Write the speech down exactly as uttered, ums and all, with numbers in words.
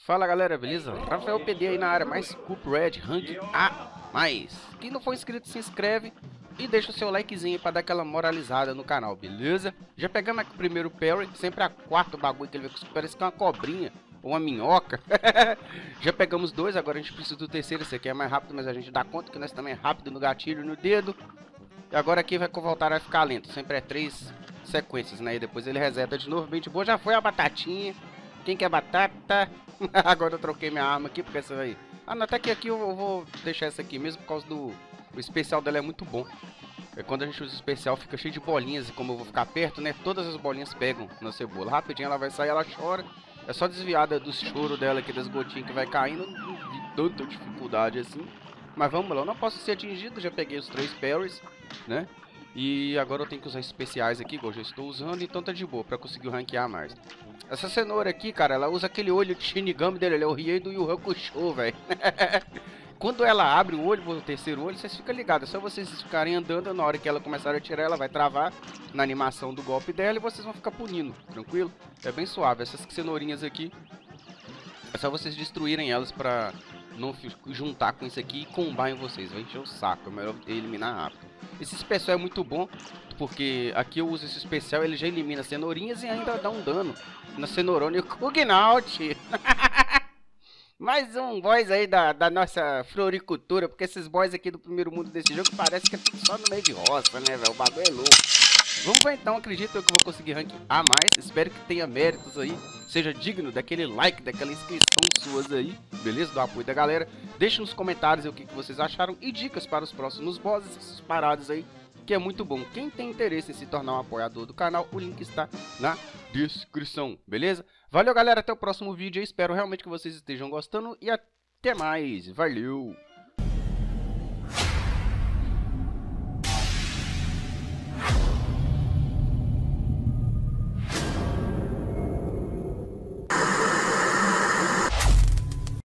Fala galera, beleza? Rafael P D aí na área, mais Cup Red Rank A mais. Quem não for inscrito se inscreve e deixa o seu likezinho pra dar aquela moralizada no canal, beleza? Já pegamos aqui o primeiro parry, sempre a quarto bagulho que ele vê, parece que é uma cobrinha ou uma minhoca. Já pegamos dois, agora a gente precisa do terceiro. Esse aqui é mais rápido, mas a gente dá conta que nós também é rápido no gatilho, no dedo. E agora aqui vai voltar a ficar lento, sempre é três sequências, né? E depois ele reseta de novo, bem de boa. Já foi a batatinha. Quem quer batata? Agora eu troquei minha arma aqui, porque essa aí... Ah, não, até que aqui eu vou deixar essa aqui mesmo, por causa do... O especial dela é muito bom. É quando a gente usa o especial, fica cheio de bolinhas, e como eu vou ficar perto, né? Todas as bolinhas pegam na cebola. Rapidinho ela vai sair, ela chora. É só desviar do choro dela aqui, das gotinhas que vai caindo. De tanta dificuldade assim. Mas vamos lá, eu não posso ser atingido, já peguei os três parries, né? E agora eu tenho que usar especiais aqui, igual eu já estou usando, então tá de boa pra conseguir ranquear mais. Essa cenoura aqui, cara, ela usa aquele olho de Shinigami dele, ele é o Riei do Yu Hakusho, velho. Quando ela abre o olho, o terceiro olho, vocês ficam ligados. É só vocês ficarem andando, na hora que ela começar a atirar, ela vai travar na animação do golpe dela e vocês vão ficar punindo, tranquilo? É bem suave. Essas cenourinhas aqui, é só vocês destruírem elas pra não juntar com isso aqui e combar em vocês. Vai encher o saco, é melhor eliminar rápido. Esse especial é muito bom, porque aqui eu uso esse especial, ele já elimina cenourinhas e ainda dá um dano na cenourona e o Kugnaut. Mais um boss aí da, da nossa floricultura, porque esses boys aqui do primeiro mundo desse jogo parece que é tudo só no meio de roça, né, velho? O bagulho é louco. Vamos ver então, acredito eu que vou conseguir rank A mais, espero que tenha méritos aí, seja digno daquele like, daquela inscrição suas aí, beleza? Do apoio da galera. Deixe nos comentários aí o que, que vocês acharam e dicas para os próximos bosses, essas paradas aí, que é muito bom. Quem tem interesse em se tornar um apoiador do canal, o link está na descrição, beleza? Valeu galera, até o próximo vídeo, eu espero realmente que vocês estejam gostando e até mais, valeu!